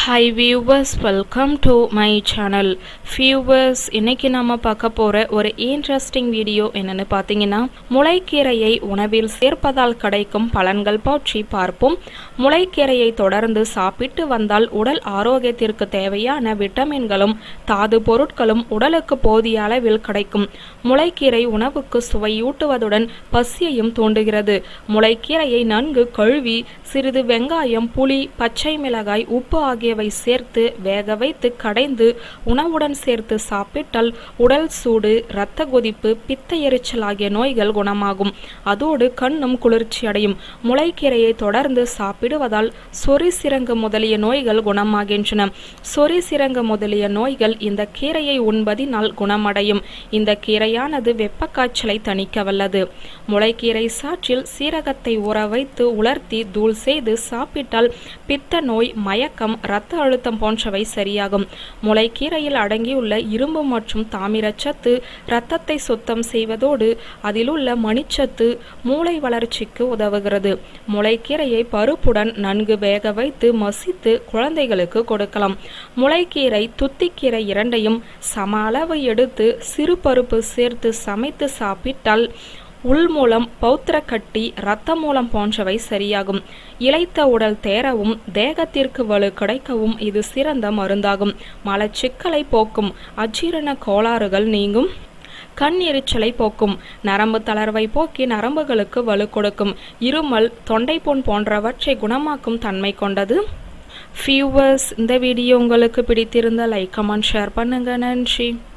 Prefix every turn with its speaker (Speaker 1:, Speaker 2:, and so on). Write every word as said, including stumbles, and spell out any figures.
Speaker 1: Hi viewers, welcome to my channel. Viewers, இன்னைக்கு நாம பார்க்க போற ஒரு இன்ட்ரெஸ்டிங் வீடியோ என்னன்னு பாத்தீங்கன்னா முளைக்கீரையை உணவில் சேர்ப்பதால் கிடைக்கும் பலன்கள் பற்றி பார்ப்போம். முளைக்கீரையை தொடர்ந்து சாப்பிட்டு வந்தால் உடல் ஆரோக்கியத்திற்கு தேவையான விட்டமின்களும் தாது பொருட்களும் உடலுக்கு போதிய அளவில் கிடைக்கும். முளைக்கீரை உணவுக்கு சுவையூட்டுவதுடன் பசியையும் தூண்டுகிறது. முளைக்கீரையை நன்கு கழுவி சிறிது வெங்காயம், புளி, பச்சை மிளகாய், உப்பு ஆகியவை சேர்த்து வேக வைத்து கடைந்து உணவுடன் சேர்த்து சாப்பிட்டால் உடல் சூடு, இரத்த கொதிப்பு, பித்த எரிச்சல் ஆகிய நோய்கள் குணமாகும். அதோடு கண்ணும் குளிர்ச்சி அடையும். முளைக்கீரையை தொடர்ந்து சாப்பிடுவதால் சொறி சிரங்கு முதலிய நோய்கள் குணமாகின்றன. சொறி சிரங்கு முதலிய நோய்கள் இந்த கீரையை உண்பதினால் குணமடையும். இந்த கீரையானது வெப்ப காய்ச்சலை தணிக்க வல்லது. முளைக்கீரை சாற்றில் சீரகத்தை ஊற வைத்து உலர்த்தி தூள் செய்து சாப்பிட்டால் பித்த நோய், மயக்கம், இரத்த அழுத்தம் போன்றவை சரியாகும். முளைக்கீரையில் அடங்கியுள்ள இரும்பு மற்றும் தாமிரச்சத்து இரத்தத்தை சுத்தம் செய்வதோடு அதில் உள்ள மணிச்சத்து மூளை வளர்ச்சிக்கு உதவுகிறது. முளைக்கீரையை பருப்புடன் நன்கு வேக வைத்து மசித்து குழந்தைகளுக்கு கொடுக்கலாம். முளைக்கீரை, துத்திக்கீரை இரண்டையும் சம அளவு எடுத்து சிறு பருப்பு சேர்த்து சமைத்து சாப்பிட்டால் உள் மூலம், பௌத்திரக்கட்டி, இரத்த மூலம் போன்றவை சரியாகும். இளைத்த உடல் தேரவும் தேகத்திற்கு வலு கிடைக்கவும் இது சிறந்த மருந்தாகும். மலச்சிக்கலை போக்கும், அஜீரண கோளாறுகள் நீங்கும், கண் எரிச்சலை போக்கும், நரம்பு தளர்வை போக்கி நரம்புகளுக்கு வலு கொடுக்கும், இருமல், தொண்டைப்புண் போன்றவற்றை குணமாக்கும் தன்மை கொண்டது. வியூவர்ஸ், இந்த வீடியோ உங்களுக்கு பிடித்திருந்தால் லைக், கமெண்ட், ஷேர் பண்ணுங்க. நன்றி.